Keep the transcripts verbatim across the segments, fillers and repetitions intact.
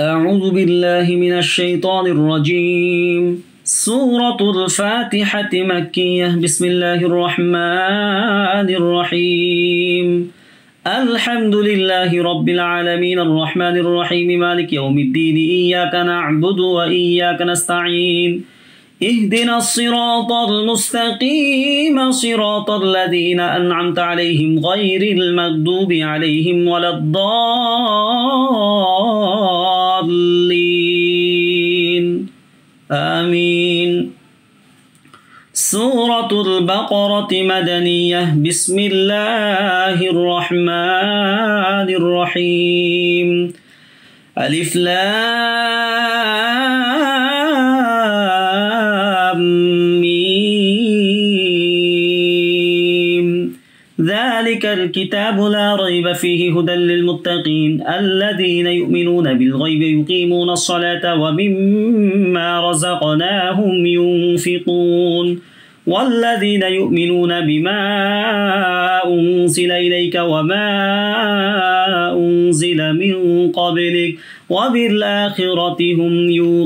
أعوذ بالله من الشيطان الرجيم. سورة الفاتحة مكية. بسم الله الرحمن الرحيم. الحمد لله رب العالمين الرحمن الرحيم مالك يوم الدين. إياك نعبد وإياك نستعين. اهدنا الصراط المستقيم صراط الذين أنعمت عليهم غير المغضوب عليهم ولا الضالين آمين. سورة البقرة مدنية. بسم الله الرحمن الرحيم. ألف لام ميم. ذلك الكتاب لا ريب فيه هدى للمتقين الذين يؤمنون بالغيب يقيمون الصلاة ومما رزقناهم ينفقون والذين يؤمنون بما أنزل إليك وما أنزل من قبلك وبالآخرة هم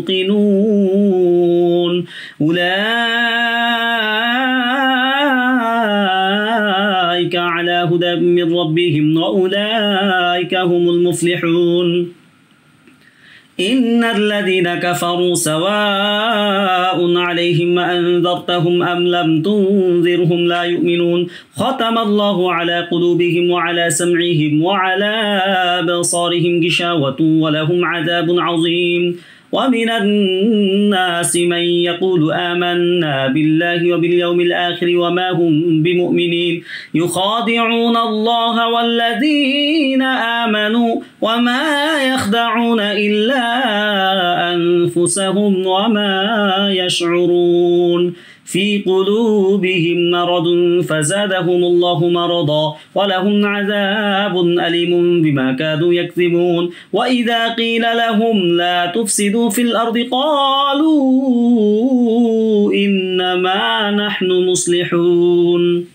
يوقنون. أولئك على هدى من ربهم وأولئك هم المفلحون. إن الذين كفروا سواء عليهم أنذرتهم أم لم تنذرهم لا يؤمنون. ختم الله على قلوبهم وعلى سمعهم وعلى أبصارهم غشاوة ولهم عذاب عظيم. ومن الناس من يقول آمنا بالله وباليوم الآخر وما هم بمؤمنين يخادعون الله والذين آمنوا وما يخدعون إلا أنفسهم وما يشعرون. في قلوبهم مرض فزادهم الله مرضا ولهم عذاب أليم بما كانوا يكذبون. وإذا قيل لهم لا تفسدوا في الأرض قالوا إنما نحن مصلحون.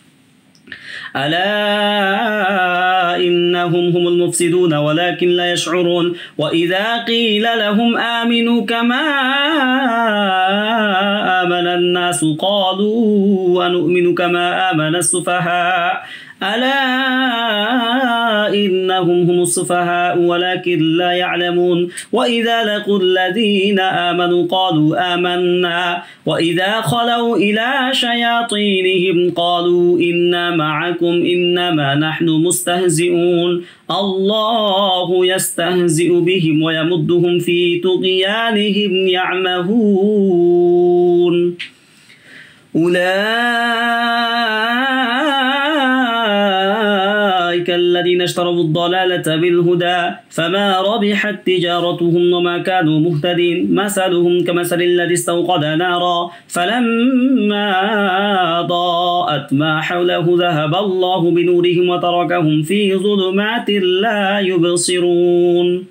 ألا إنهم هم المفسدون ولكن لا يشعرون. وإذا قيل لهم آمنوا كما آمن الناس قالوا ونؤمن كما آمن السفهاء. ألا إنهم هم السفهاء ولكن لا يعلمون. وإذا لقوا الذين آمنوا قالوا آمنا وإذا خلوا إلى شياطينهم قالوا إنا معكم إنما نحن مستهزئون. الله يستهزئ بهم ويمدهم في طغيانهم يعمهون. أولئك الذين اشتروا الضلالة بالهدى فما ربحت تجارتهم وما كانوا مهتدين. مثلهم كمثل الذي استوقد نارا فلما ضاءت ما حوله ذهب الله بنورهم وتركهم في ظلمات لا يبصرون.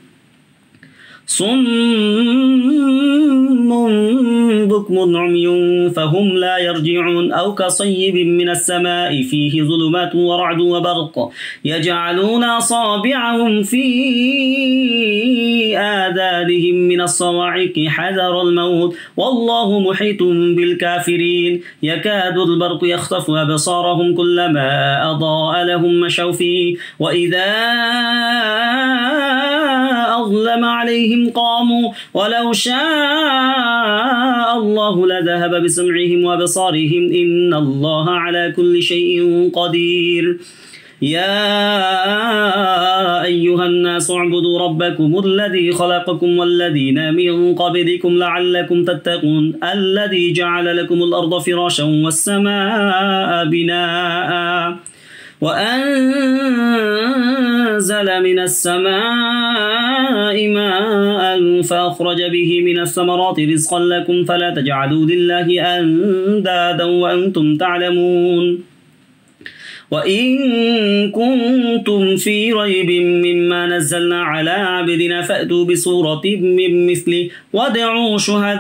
صم بكم عمي فهم لا يرجعون. أو كصيب من السماء فيه ظلمات ورعد وبرق يجعلون أصابعهم في آذانهم من الصواعق حذر الموت والله محيط بالكافرين. يكاد البرق يخطف أبصارهم كلما أضاء لهم مشوا فيه وإذا أظلم عليهم قاموا ولو شاء الله لذهب بسمعهم وبصارهم إن الله على كل شيء قدير. يا أيها الناس اعبدوا ربكم الذي خلقكم والذين من قبلكم لعلكم تتقون. الذي جعل لكم الأرض فراشا والسماء بناء وأنزل من السماء ماء فأخرج به من الثمرات رزقا لكم فلا تجعلوا لله أندادا وأنتم تعلمون. وإن كنتم في ريب مما نزلنا على عبدنا فأتوا بسورة من مثله وادعوا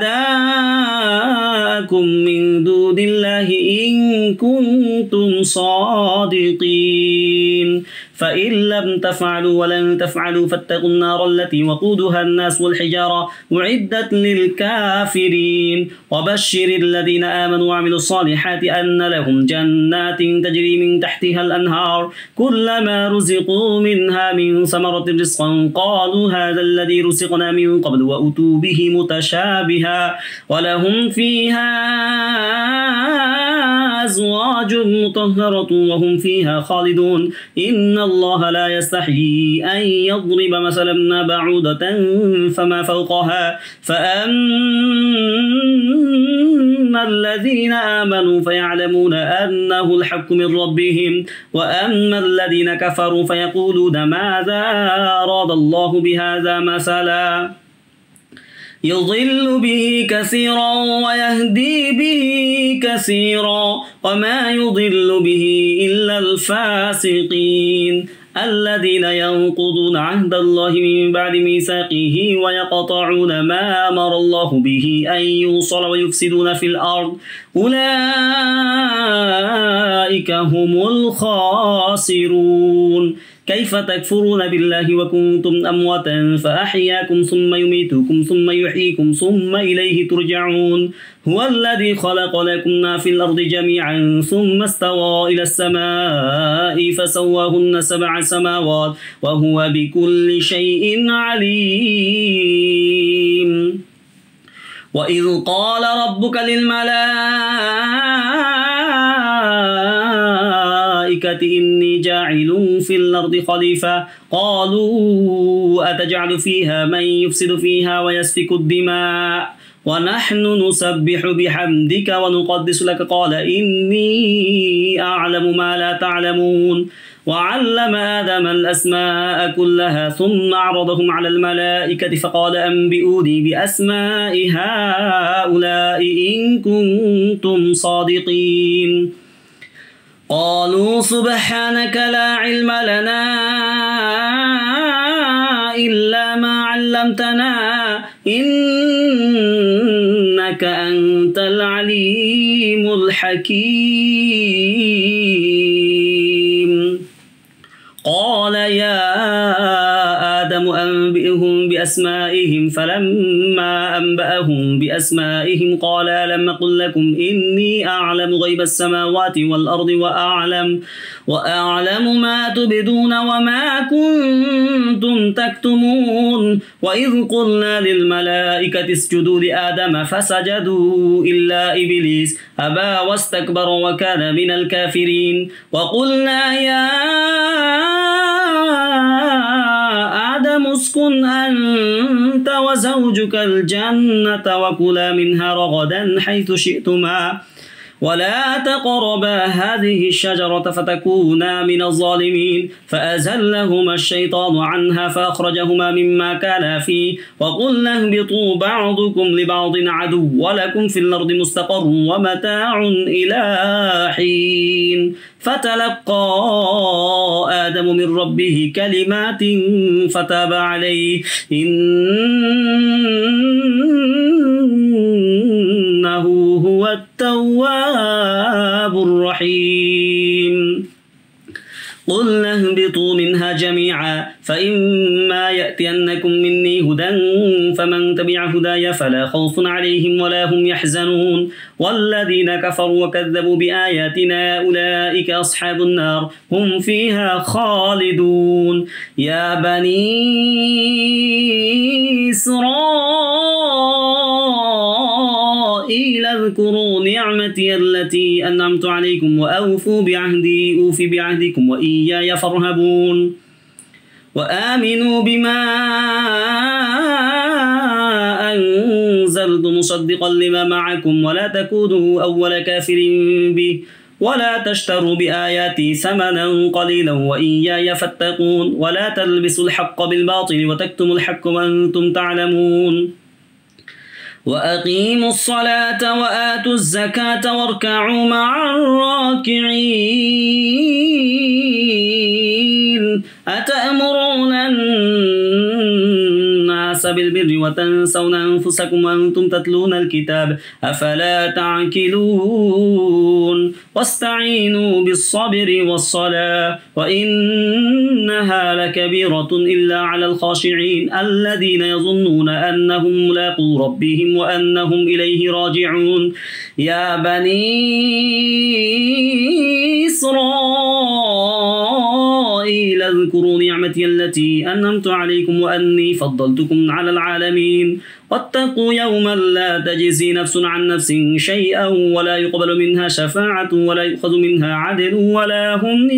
شهداءكم من دون الله إن كنتم صادقين. فإن لم تفعلوا ولن تفعلوا فاتقوا النار التي وقودها الناس والحجارة أعدت للكافرين وبشر الذين آمنوا وعملوا الصالحات أن لهم جنات تجري من تحتها الأنهار كلما رزقوا منها من ثمرة رزقا قالوا هذا الذي رزقنا من قبل وأتوا به متشابها ولهم فيها أزواج مطهرة وهم فيها خالدون إن الله لا يستحيي أن يضرب مثلا بعوضة فما فوقها فأما الذين آمنوا فيعلمون أنه الحق من ربهم وأما الذين كفروا فيقولون ماذا أراد الله بهذا مثلا يضل به كثيرا ويهدي به كثيرا وما يضل به إلا الفاسقين الذين ينقضون عهد الله من بعد ميثاقه ويقطعون ما أمر الله به أن يوصل ويفسدون في الأرض أولئك هم الخاسرون كيف تكفرون بالله وكنتم أمواتا فأحياكم ثم يميتكم ثم يحييكم ثم إليه ترجعون هو الذي خلق لكم ما في الأرض جميعا ثم استوى إلى السماء فسواهن سبع سماوات وهو بكل شيء عليم وإذ قال ربك للملائكة إني جاعل في الأرض خليفة قالوا أتجعل فيها من يفسد فيها ويسفك الدماء ونحن نسبح بحمدك ونقدس لك قال إني أعلم ما لا تعلمون وعلم آدم الأسماء كلها ثم عرضهم على الملائكة فقال أنبئوني بأسماء هؤلاء إن كنتم صادقين قالوا سبحانك لا علم لنا إلا ما علمتنا إنك أنت العليم الحكيم قال يا آدم أنبئهم بأسمائهم فلما أنبأهم بأسمائهم قال ألم أقل لكم إني أعلم غيب السماوات والأرض وأعلم وأعلم ما تبدون وما كنتم تكتمون وإذ قلنا للملائكة اسجدوا لآدم فسجدوا إلا إبليس أبى واستكبر وكان من الكافرين وقلنا يا آدم اسكن أنت وزوجك الجنة وكلا منها رغدا حيث شئتما ولا تقربا هذه الشجرة فتكونا من الظالمين فأزلهما الشيطان عنها فأخرجهما مما كانا فيه وقلنا اهبطوا بعضكم لبعض عدو ولكم في الأرض مستقر ومتاع إلى حين فتلقى آدم من ربه كلمات فتاب عليه إنه هو التواب الرحيم قلنا اهبطوا منها جميعا فإما يأتينكم مني هدى فمن تبع هداي فلا خوف عليهم ولا هم يحزنون والذين كفروا وكذبوا بآياتنا أولئك أصحاب النار هم فيها خالدون يا بني إسرائيل اذكروا نعمتي التي أنعمت عليكم وأوفوا بعهدي أوف بعهدكم وإياي فارهبون وآمنوا بما أنزلت مصدقا لما معكم ولا تكونوا أول كافر به ولا تشتروا بآياتي ثمنا قليلا وإياي فاتقون ولا تلبسوا الحق بالباطل وتكتموا الحق وأنتم تعلمون وأقيموا الصلاة وآتوا الزكاة واركعوا مع الراكعين أتأمرون الناس الناس بالبر وتنسون أنفسكم وأنتم تتلون الكتاب أفلا تعقلون واستعينوا بالصبر والصلاة وإنها لكبيرة إلا على الخاشعين الذين يظنون أنهم ملاقو ربهم وأنهم إليه راجعون يا بني إسرائيل اذكروا نعمتي التي أنعمت عليكم وأني فضلتكم على العالمين واتقوا يوما لا تجزي نفس عن نفس شيئا ولا يقبل منها شفاعة ولا يؤخذ منها عدل ولا هم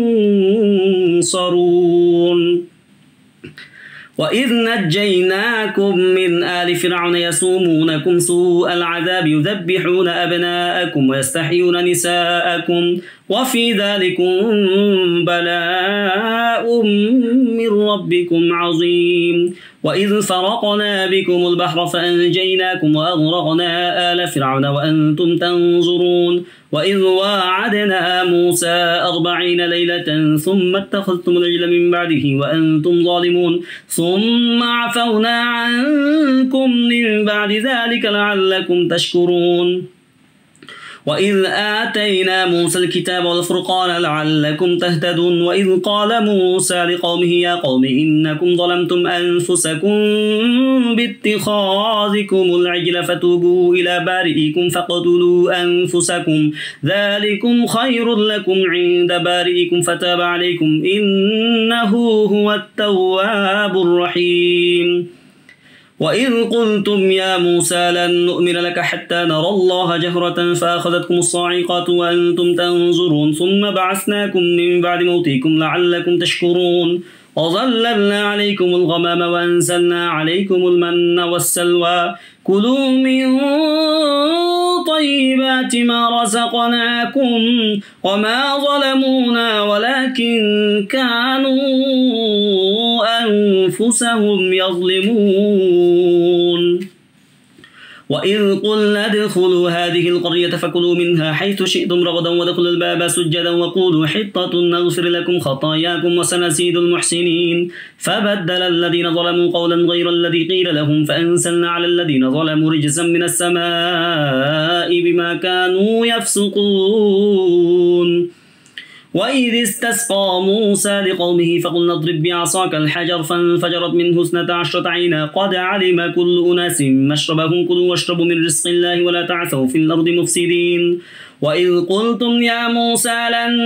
ينصرون وإذ نجيناكم من آل فرعون يسومونكم سوء العذاب يذبحون أبناءكم ويستحيون نساءكم وفي ذلكم بلاء من ربكم عظيم وإذ فرقنا بكم البحر فأنجيناكم وأغرقنا آل فرعون وأنتم تنظرون وإذ واعدنا موسى أربعين ليلة ثم اتخذتم العجل من بعده وأنتم ظالمون ثم عفونا عنكم من بعد ذلك لعلكم تشكرون وإذ آتينا موسى الكتاب والفرقان لعلكم تهتدون وإذ قال موسى لقومه يا قوم إنكم ظلمتم أنفسكم باتخاذكم العجل فتوبوا إلى بارئكم فاقتلوا أنفسكم ذلكم خير لكم عند بارئكم فتاب عليكم إنه هو التواب الرحيم وإذ قلتم يا موسى لن نؤمن لك حتى نرى الله جهرة فأخذتكم الصاعقة وأنتم تنظرون ثم بعثناكم من بعد موتكم لعلكم تشكرون وظللنا عليكم الغمام وأنزلنا عليكم المن والسلوى كلوا من طيبات ما رزقناكم وما ظلمونا ولكن كانوا أنفسهم يظلمون وإذ قلنا ادخلوا هذه القرية فكلوا منها حيث شئتم رغدا وادخلوا الباب سجدا وقولوا حطة نغفر لكم خطاياكم وسنزيد المحسنين فبدل الذين ظلموا قولا غير الذي قيل لهم فأنزلنا على الذين ظلموا رجزا من السماء بما كانوا يفسقون وإذ استسقى موسى لقومه فقلنا اضرب بعصاك الحجر فانفجرت منه اثنتا عشرة عينا قد علم كل أناس مشربهم كلوا واشربوا من رزق الله ولا تعثوا في الأرض مفسدين وإذ قلتم يا موسى لن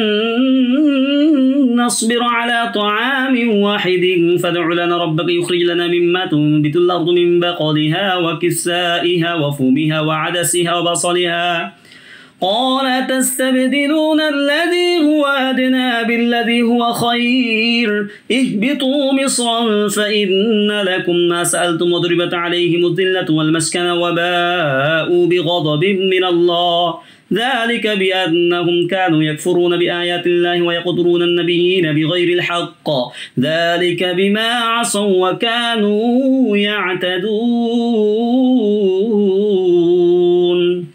نصبر على طعام واحد فادع لنا ربك يخرج لنا مما تنبت الأرض من بقلها وكسائها وفومها وعدسها وبصلها قال تستبدلون الذي هو أدنى بالذي هو خير اهبطوا مصرا فإن لكم ما سألتم وضربت عليهم الذلة والمسكنة وباءوا بغضب من الله ذلك بأنهم كانوا يكفرون بآيات الله ويقتلون النبيين بغير الحق ذلك بما عصوا وكانوا يعتدون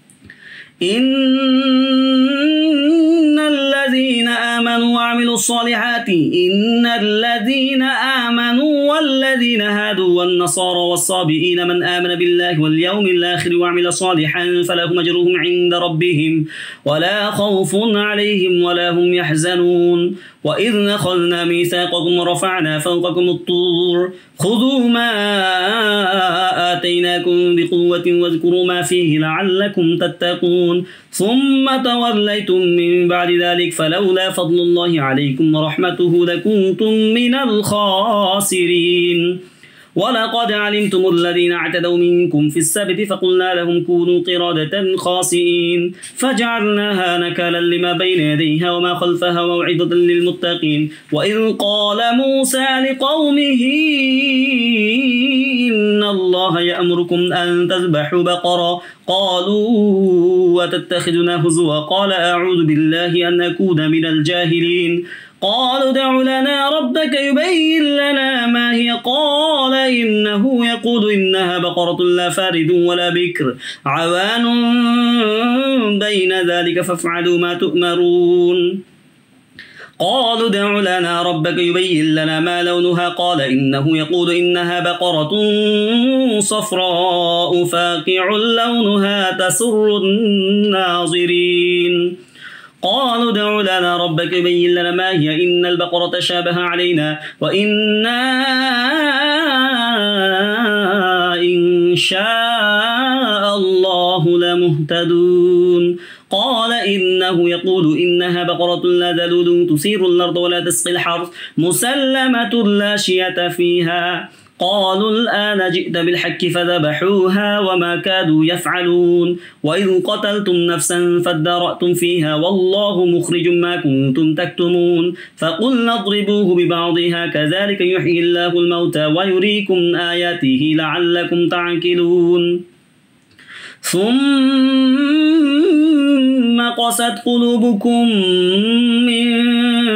إن الذين آمنوا وعملوا الصالحات إن الذين آمنوا والذين هادوا والنصارى والصابئين من آمن بالله واليوم الآخر وعمل صالحا فلهم أجرهم عند ربهم ولا خوف عليهم ولا هم يحزنون وإذ نخلنا ميثاقكم ورفعنا فوقكم الطور خذوا ما آتيناكم بقوة واذكروا ما فيه لعلكم تتقون ثم توليتم من بعد ذلك فلولا فضل الله عليكم ورحمته لكنتم من الخاسرين ولقد علمتم الذين اعتدوا منكم في السبت فقلنا لهم كونوا قردة خاسئين فجعلناها نكالا لما بين يديها وما خلفها موعظة للمتقين وإذ قال موسى لقومه إن الله يأمركم أن تذبحوا بقرة قالوا وتتخذنا هزوا قال أعوذ بالله أن أكون من الجاهلين قالوا ادع لنا ربك يبين لنا ما هي قال إنه يقول إنها بقرة لا فارد ولا بكر عوان بين ذلك فافعلوا ما تؤمرون قالوا ادع لنا ربك يبين لنا ما لونها قال إنه يقول إنها بقرة صفراء فاقع لونها تسر الناظرين قالوا ادع لنا ربك يبين لنا ما هي إن البقرة شابه علينا وإنا إن شاء الله لمهتدون قال إنه يقول إنها بقرة لا ذلول تثير الأرض ولا تسقي الحرث مسلمة لا شية فيها قالوا الآن جئت بالحق فذبحوها وما كادوا يفعلون وإذ قتلتم نفسا فادارأتم فيها والله مخرج ما كنتم تكتمون فقلنا اضربوه ببعضها كذلك يحيي الله الموتى ويريكم آياته لعلكم تعقلون ثم قست قلوبكم من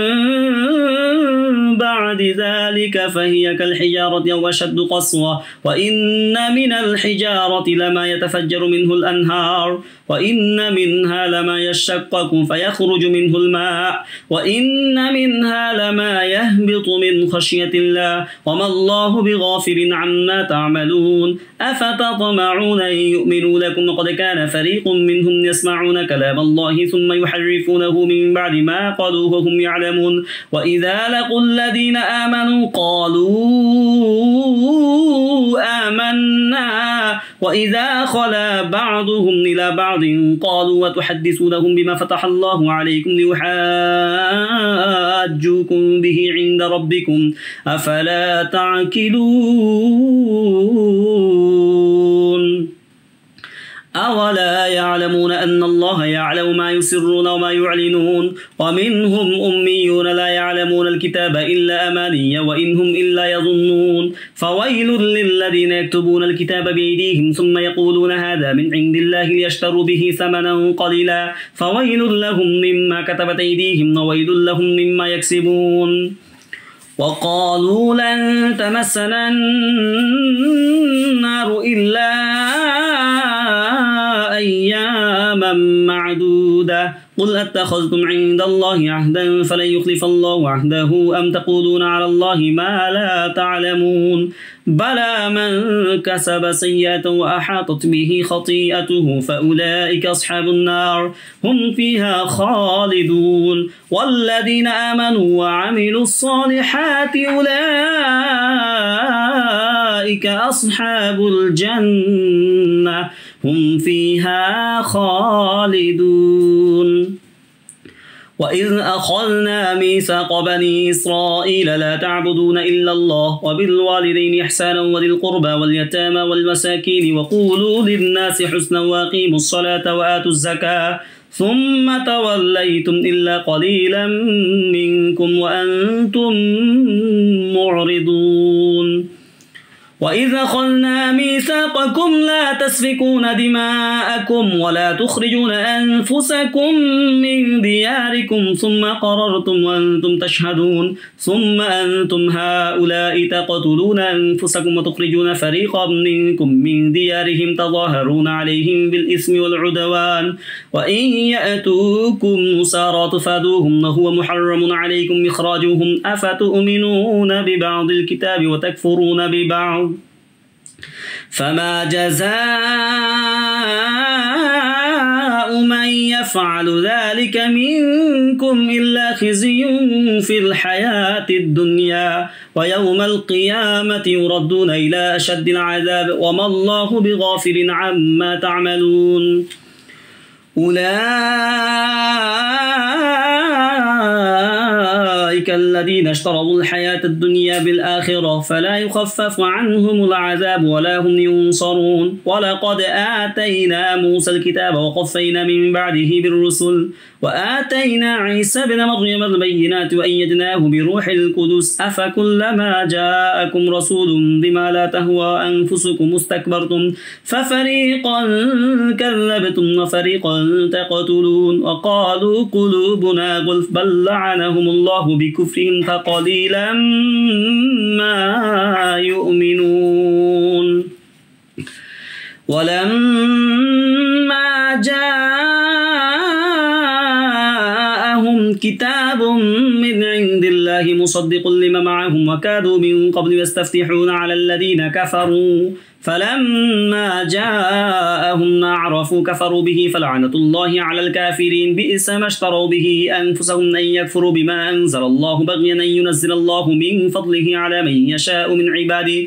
بعد ذلك فهي كالحجارة أو أشد قسوة وإن من الحجارة لما يتفجر منه الأنهار وإن منها لما يشقق فيخرج منه الماء وإن منها لما يهبط من خشية الله وما الله بغافل عما تعملون أفتطمعون أن يؤمنوا لكم وقد كان فريق منهم يسمعون كلام الله ثم يحرفونه من بعد ما قالوه وهم يعلمون وإذا لقوا الذين آمنوا قالوا آمنا وإذا خلا بعضهم إلى بعض قالوا وتحدثونهم بما فتح الله عليكم ليحاجوكم به عند ربكم أفلا تعقلون أولا يعلمون أن الله يعلم ما يسرون وما يعلنون ومنهم أميون لا يعلمون الكتاب إلا أماني وإنهم إلا يظنون فويل للذين يكتبون الكتاب بأيديهم ثم يقولون هذا من عند الله ليشتروا به ثمنا قليلا فويل لهم مما كتبت أيديهم وويل لهم مما يكسبون وقالوا لن تمسنا النار إلا أياما معدودة قل أتخذتم عند الله عهدا فلن يخلف الله عهده أم تقولون على الله ما لا تعلمون بلى من كسب سيئة وأحاطت به خطيئته فأولئك أصحاب النار هم فيها خالدون والذين آمنوا وعملوا الصالحات أولئك أصحاب الجنة هم فيها خالدون وإذ أخذنا ميثاق بني إسرائيل لا تعبدون إلا الله وبالوالدين إحسانا وذي القربى واليتامى والمساكين وقولوا للناس حسنا وأقيموا الصلاة وآتوا الزكاة ثم توليتم إلا قليلا منكم وأنتم معرضون وإذ أخذنا ميثاقكم لا تسفكون دماءكم ولا تخرجون أنفسكم من دياركم ثم قررتم وأنتم تشهدون ثم أنتم هؤلاء تقتلون أنفسكم وتخرجون فريقا منكم من ديارهم تظاهرون عليهم بالإثم والعدوان وإن يأتوكم مسارى تفادوهم وهو محرم عليكم إخراجهم أفتؤمنون ببعض الكتاب وتكفرون ببعض فما جزاء من يفعل ذلك منكم إلا خزي في الحياة الدنيا ويوم القيامة يردون إلى أشد العذاب وما الله بغافل عما تعملون أولئك الذين اشتروا الحياة الدنيا بالآخرة فلا يخفف عنهم العذاب ولا هم ينصرون ولقد آتينا موسى الكتاب وقفينا من بعده بالرسل وآتينا عيسى بن مريم البينات وأيدناه بروح القدس أفكلما جاءكم رسول بما لا تهوى أنفسكم استكبرتم ففريقا كذبتم وفريقا تقتلون وقالوا قلوبنا غلف بل لعنهم الله بكفرهم فقليلا ما يؤمنون ولما جاءهم كتاب من الله مصدق لما معهم وكادوا من قبل يستفتحون على الذين كفروا فلما جاءهم ما عرفوا كفروا به فلعنة الله على الكافرين بئس ما اشتروا به أنفسهم أن يكفروا بما أنزل الله بغيا أن ينزل الله من فضله على من يشاء من عباده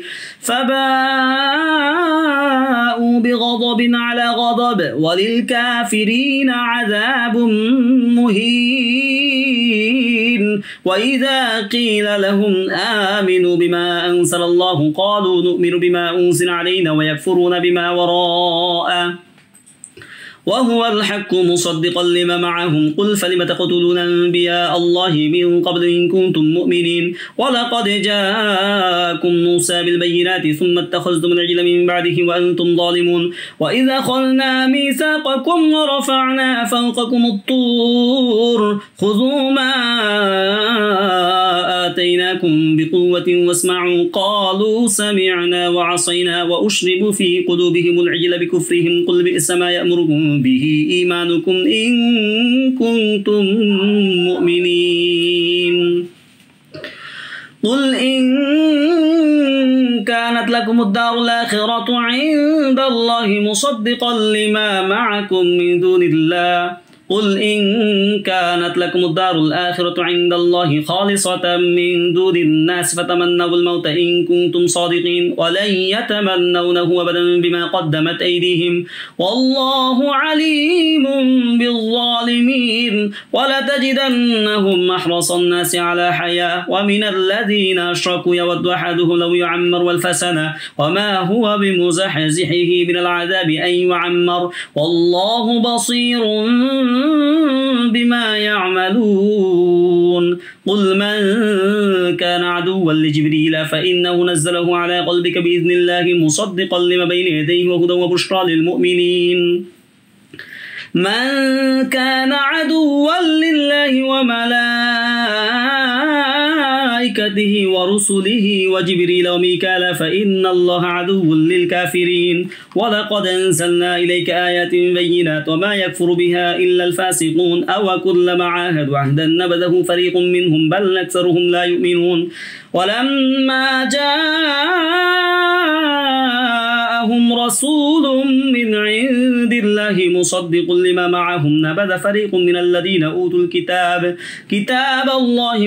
فباءوا بغضب على غضب وللكافرين عذاب مهين. وإذا قيل لهم آمنوا بما أنزل الله قالوا نؤمن بما أنزل علينا ويكفرون بما وراءه وهو الحق مصدقا لما معهم قل فلم تقتلون أنبياء الله من قبل إن كنتم مؤمنين ولقد جاءكم موسى بالبينات ثم اتخذتم العجل من بعده وأنتم ظالمون وإذا أخذنا ميثاقكم ورفعنا فوقكم الطور خذوا ما آتيناكم بقوة واسمعوا قالوا سمعنا وعصينا وأشربوا في قلوبهم العجل بكفرهم قل بئس ما يأمركم به إيمانكم إن كنتم مؤمنين. قل إن كانت لكم الدار الآخرة عند الله مصدقا لما معكم من دون الله قل إن كانت لكم الدار الآخرة عند الله خالصة من دون الناس فتمنوا الموت إن كنتم صادقين ولن يتمنونه أبدا بما قدمت أيديهم والله عليم بالظالمين. ولتجدنهم أحرص الناس على حياة ومن الذين أشركوا يود أحدهم لو يعمر ألف سنة وما هو بمزحزحه من العذاب أن يعمر والله بصير بما يعملون. قل من كان عدوا لجبريل فإنه نزله على قلبك بإذن الله مصدقا لما بين يديه وهدى وبشرى للمؤمنين. من كان عدوا لله وملائكته ورسله وجبريل وميكال فإن الله عدو للكافرين. ولقد أنزلنا إليك آيات بينات وما يكفر بها إلا الفاسقون أو كلما عاهدوا عهدا نبذه فريق منهم بل أكثرهم لا يؤمنون. ولما جاءهم رسول من عند الله مصدق لما معهم نبذ فريق من الذين أوتوا الكتاب كتاب الله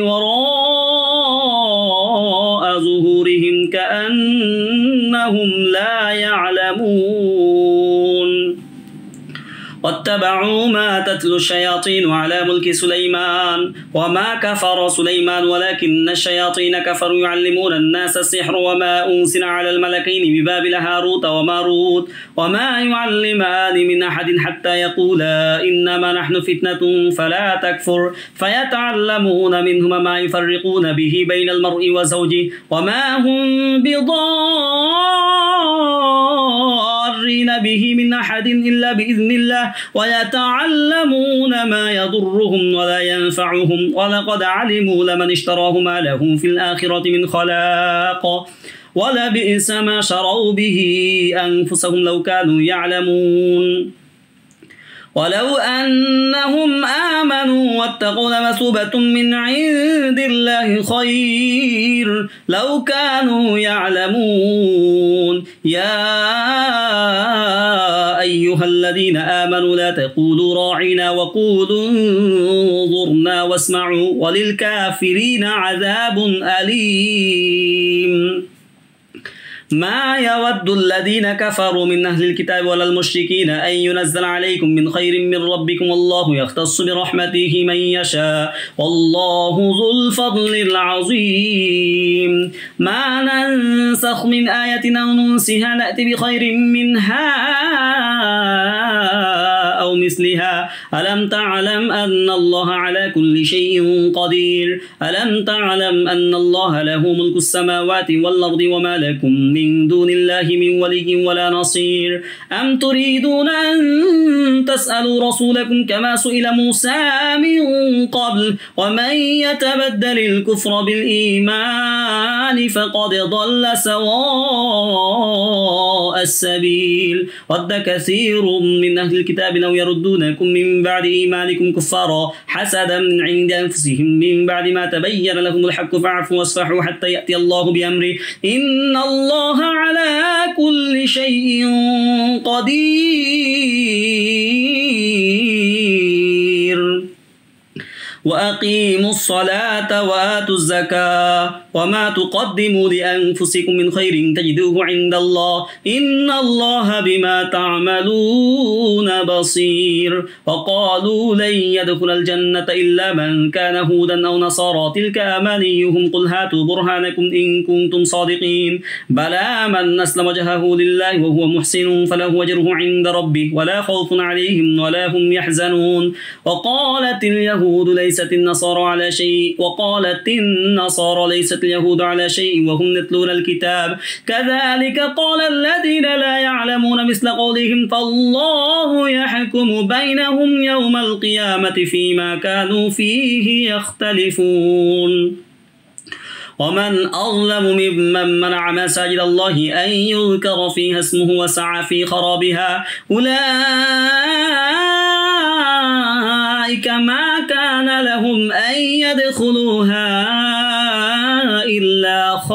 وراء ظهورهم كأنهم لا يعلمون. واتبعوا ما تتلو الشياطين على ملك سليمان وما كفر سليمان ولكن الشياطين كفروا يعلمون الناس السحر وما أنزل على الملكين ببابل هاروت وماروت وما يعلمان من أحد حتى يقولا إنما نحن فتنة فلا تكفر فيتعلمون منهما ما يفرقون به بين المرء وزوجه وما هم بضارين به من أحد إلا بإذن الله ويتعلمون ما يضرهم ولا ينفعهم ولقد علموا لمن اشتراه ما له في الآخرة من خلاق ولبئس ما شروا به أنفسهم لو كانوا يعلمون. ولو أنهم آمنوا واتقوا لمثوبة من عند الله خير لو كانوا يعلمون. يا أيها الذين آمنوا لا تقولوا راعنا وقولوا انظرنا واسمعوا وللكافرين عذاب أليم. ما يود الذين كفروا من أهل الكتاب ولا المشركين أن ينزل عليكم من خير من ربكم والله يختص برحمته من يشاء والله ذو الفضل العظيم. ما ننسخ من آية أو ننسها نأتي بخير منها أو مثلها ألم تعلم أن الله على كل شيء قدير ألم تعلم أن الله له ملك السماوات والأرض وما لكم من دون الله من ولي ولا نصير. أم تريدون أن تسألوا رسولكم كما سئل موسى من قبل ومن يتبدل الكفر بالإيمان فقد ضل سواء السبيل ود كثير من أهل الكتاب لو يردونكم من بعد إيمانكم كفارا حسدا من عند أنفسهم من بعد ما تبين لهم الحق فاعفوا واصفحوا حتى يأتي الله بأمره إن الله على كل شيء قدير وأقيموا الصلاة وآتوا الزكاة وما تقدموا لأنفسكم من خير تجدوه عند الله إن الله بما تعملون بصير وقالوا لن يدخل الجنة إلا من كان هودا أو نصارى تلك أمانيهم قل هاتوا برهانكم إن كنتم صادقين بلى من أسلم وجهه لله وهو محسن فله أجره عند ربه ولا خوف عليهم ولا هم يحزنون وقالت اليهود ليست النصارى على شيء وقالت النصارى ليست اليهود على شيء وهم يتلون الكتاب كذلك قال الذين لا يعلمون مثل قولهم فالله يحكم بينهم يوم القيامة فيما كانوا فيه يختلفون ومن أظلم ممن منع مساجد الله أن يذكر فيها اسمه وسعى في خرابها أولئك ما كان لهم أن يدخلوها إلا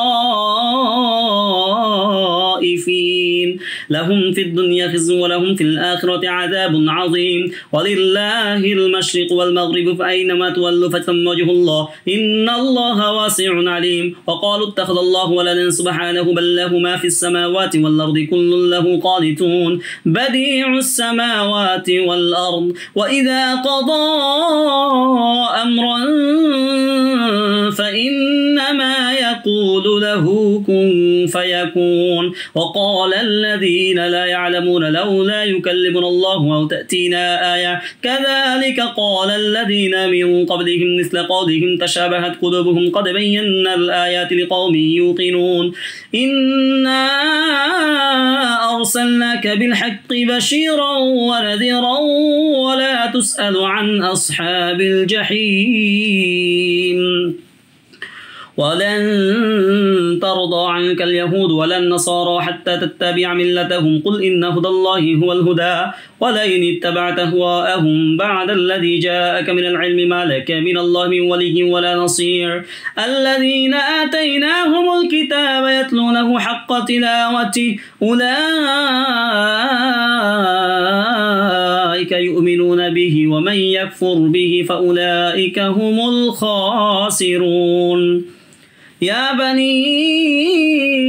خائفين لهم في الدنيا خزي ولهم في الآخرة عذاب عظيم ولله المشرق والمغرب فأينما تولوا فثم وجه الله إن الله واسع عليم وقالوا اتخذ الله ولدا سبحانه بل له ما في السماوات والأرض كل له قانتون بديع السماوات والأرض وإذا قضى أمرا فإنما يقول له كن فيكون وقال الذين لا يعلمون لولا يكلمنا الله أو تأتينا آية كذلك قال الذين من قبلهم مثل قولهم تشابهت قلوبهم قد بينا الآيات لقوم يوقنون إنا أرسلناك بالحق بشيرا ونذيرا ولا تسأل عن أصحاب الجحيم ولن ترضى عنك اليهود ولا النصارى حتى تتبع ملتهم قل إن هدى الله هو الهدى ولئن اتبعت أهواءهم بعد الذي جاءك من العلم ما لك من الله من ولي ولا نصير الذين آتيناهم الكتاب يتلونه حق تلاوته أولئك يؤمنون به ومن يكفر به فأولئك هم الخاسرون يا بني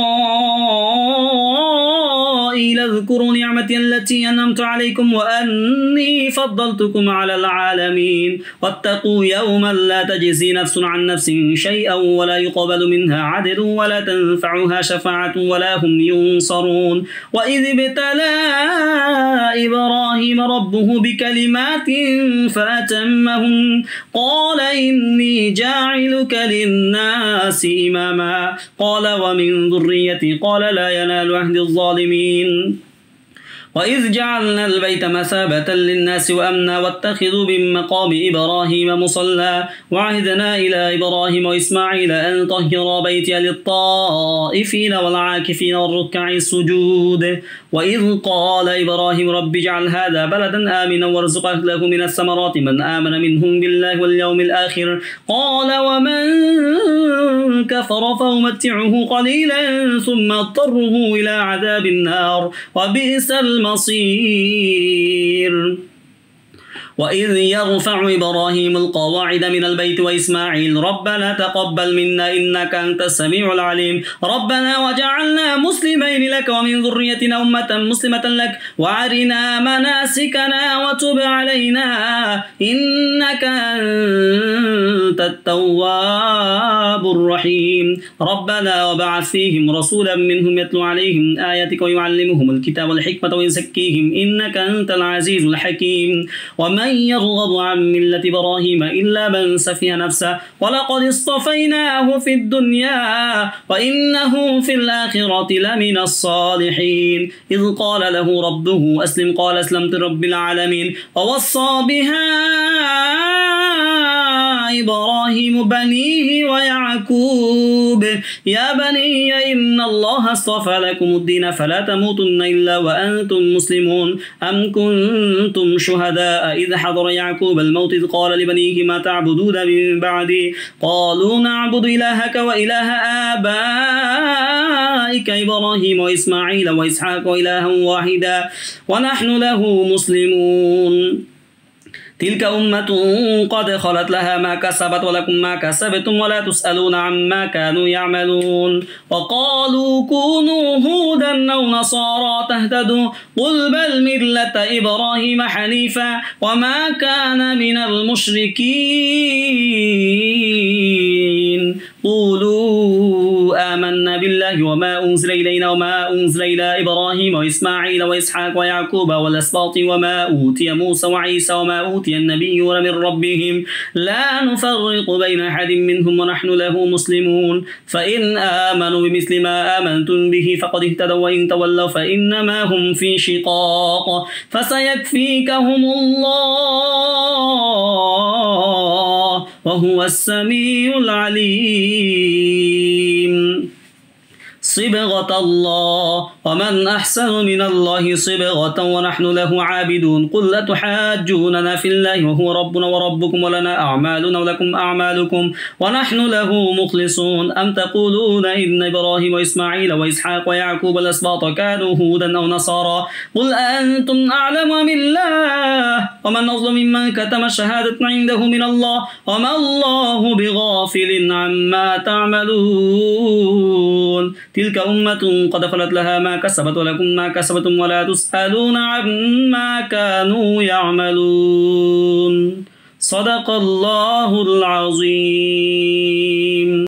إسرائيل اذكروا نعمتي التي أنعمت عليكم وأني فضلتكم على العالمين واتقوا يوما لا تجزي نفس عن نفس شيئا ولا يقبل منها عدل ولا تنفعها شفاعة ولا هم ينصرون وإذ ابتلى إبراهيم ربه بكلمات فأتمهن قال إني جاعلك للناس إماما قال ومن ذريتي قال لا ينال عهد الظالمين وإذ جعلنا البيت مثابة للناس وأمنا واتخذوا من مقام إبراهيم مصلى وعهدنا إلى إبراهيم وإسماعيل أن طهر بيتي للطائفين والعاكفين والركع السجود وإذ قال إبراهيم رب اجعل هذا بلدا آمنا وارزق أهله من الثمرات من آمن منهم بالله واليوم الآخر قال ومن كفر فأمتعه قليلا ثم اضطره إلى عذاب النار وبئس المصير وإذ يرفع إبراهيم القواعد من البيت وإسماعيل ربنا تقبل منا إنك أنت السميع العليم ربنا وجعلنا مسلمين لك ومن ذريتنا أمة مسلمة لك وأرنا مناسكنا وتب علينا إنك أنت التواب الرحيم ربنا وبعث فيهم رسولا منهم يتلو عليهم آياتك ويعلمهم الكتاب والحكمة ويزكيهم إنك أنت العزيز الحكيم ومن يرغب عن ملة إبراهيم إلا من سفه نفسه ولقد اصطفيناه في الدنيا وإنه في الآخرة لمن الصالحين إذ قال له ربه أسلم قال أسلمت رب العالمين ووصى بها إبراهيم بنيه ويعقوب يا بني إن الله اصطفى لكم الدين فلا تموتن إلا وأنتم مسلمون أم كنتم شهداء إذ حضر يعقوب الموت إذ قال لبنيه ما تعبدون من بعدي قالوا نعبد إلهك وإله آبائك إبراهيم وإسماعيل وإسحاق إلها واحدا ونحن له مسلمون تلك أمة قد خلت لها ما كسبت ولكم ما كسبتم ولا تسألون عما كانوا يعملون وقالوا كونوا هودا أو نصارى تهتدوا قل بل ملة إبراهيم حنيفا وما كان من المشركين قولوا آمنا بالله وما أنزل إلينا وما أنزل إلى إبراهيم وإسماعيل وإسحاق ويعقوب والأسباط وما أوتي موسى وعيسى وما أوتي النبيون من ربهم لا نفرق بين أحد منهم ونحن له مسلمون فإن آمنوا بمثل ما آمنتم به فقد اهتدوا وإن تولوا فإنما هم في شقاق فسيكفيكهم الله وهو السميع العليم صبغة الله ومن أحسن من الله صبغة ونحن له عابدون قل أتحاجوننا في الله وهو ربنا وربكم ولنا أعمالنا ولكم أعمالكم ونحن له مخلصون أم تقولون إن إبراهيم وإسماعيل وإسحاق ويعقوب الأسباط كانوا هودا أو نصارى قل أنتم أعلم أم الله ومن أظلم ممن كتم شهادة عنده من الله وما الله بغافل عما تعملون تلك أمة قد خلت لها ما كسبت ولكم ما كسبتم ولا تسألون عما كانوا يعملون صدق الله العظيم.